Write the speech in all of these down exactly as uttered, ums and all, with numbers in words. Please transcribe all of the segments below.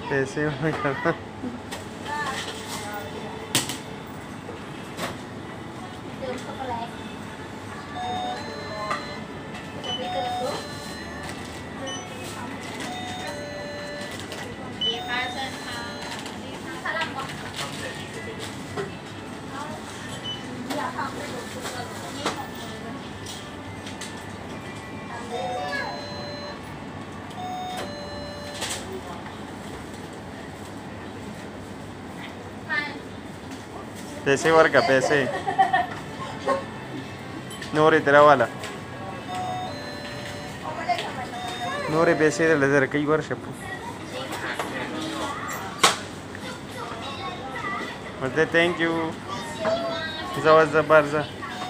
पैसे पैसे वर का पैसे नूरे तेरा वाला नूरे पैसे ले जरा कई वर्ष मते थैंक यू जावा जा बार जा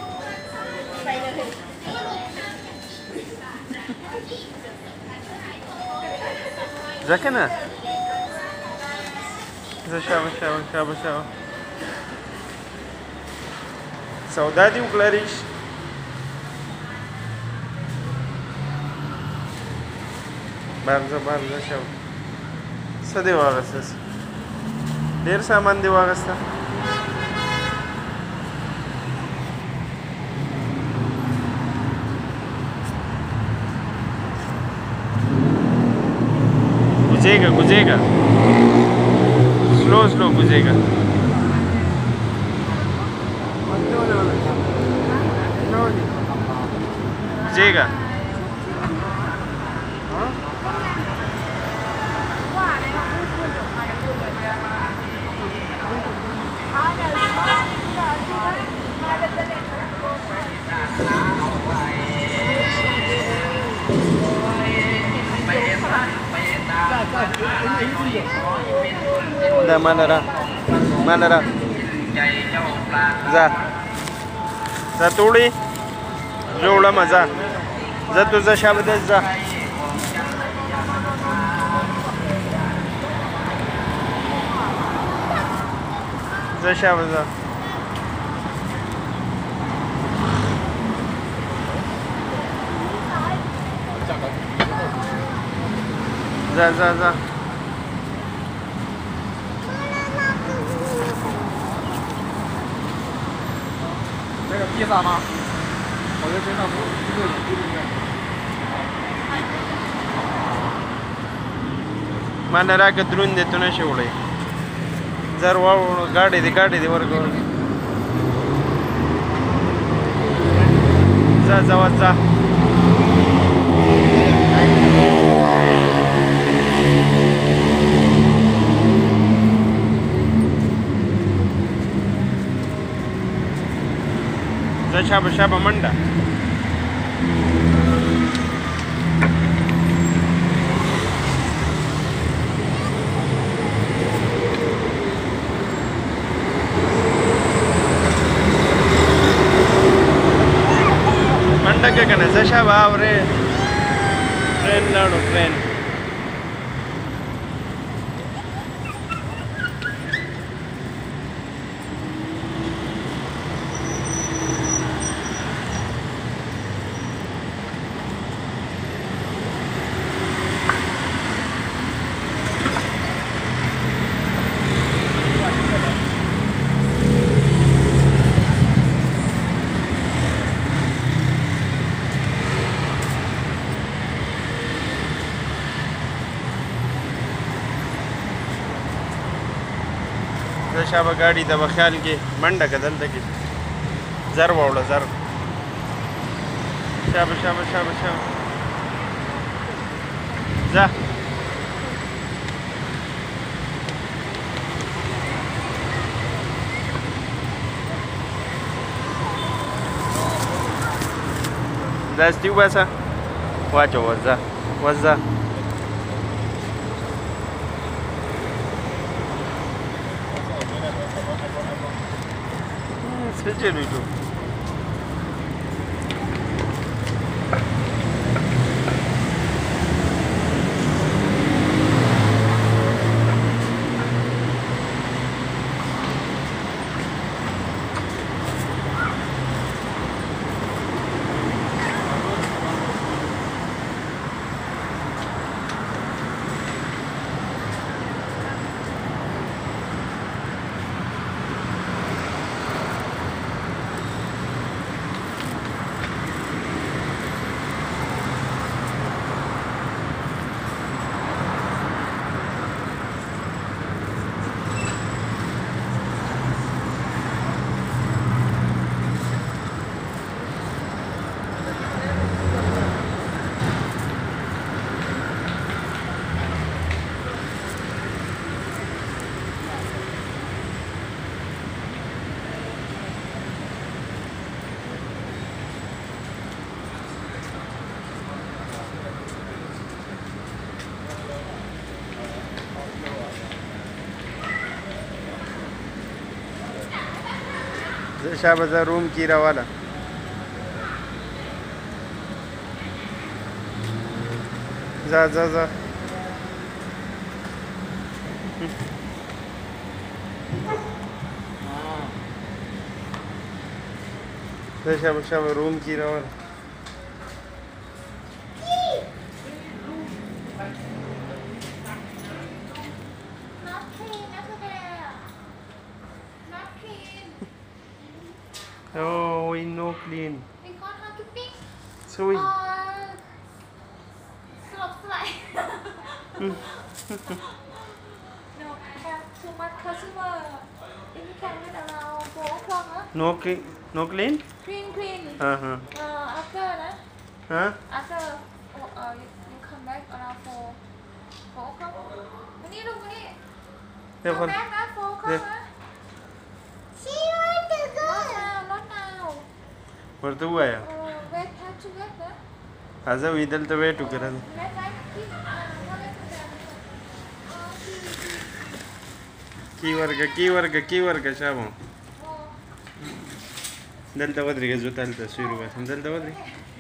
जाके ना जा शाबाश शाबाश शाबाश शाबाश Saudade um Clarice. Bardzo, bardzo się. Co devaga sas? Der saman devaga sta. Guzega, guzega. Slow, slow guzega. Guzega. Da mana ra? Mana ra? Za. Za tuli. Jola maza. Za tu za shabda za. Za shabda. Za za za. 这个披萨吗？我就身上不一个有对面。 Mana ra ka drun de tu na shole. Zar wa gaadi de gaadi de war go. Za za wa za. Za shaba shaba manda. Manda क्या करना है शaba आवरे train लाडो train शाबा गाड़ी दबा ख्याल के मंडा का दल तक जर वाला जर शाबा शाबा शाबा शाबा जा das tiu basa wacho waza waza Sejak itu. शाबाचा रूम किरावाला जा जा जा शाबा शाबा रूम किरावाला Oh, we no clean. Because housekeeping So we. or slop slide. No, have too much customer. If you can wait around four o'clock, huh? No clean. No clean. Clean, clean. Uh huh. Uh, after that, Huh? after oh, uh, you, you come back around four, four o'clock. When you look, when you Yeah, come back at four o'clock, Yeah. huh? She want to go. Not now, not now. Where to go? Uh, wait, have to wait, huh? As a idal to wait to get it. Wait, like, keep, uh, what is it? Key work, key work, key work, Shabo. Oh, Delta Wadriga Zutalta, Suru, and Delta Wadri.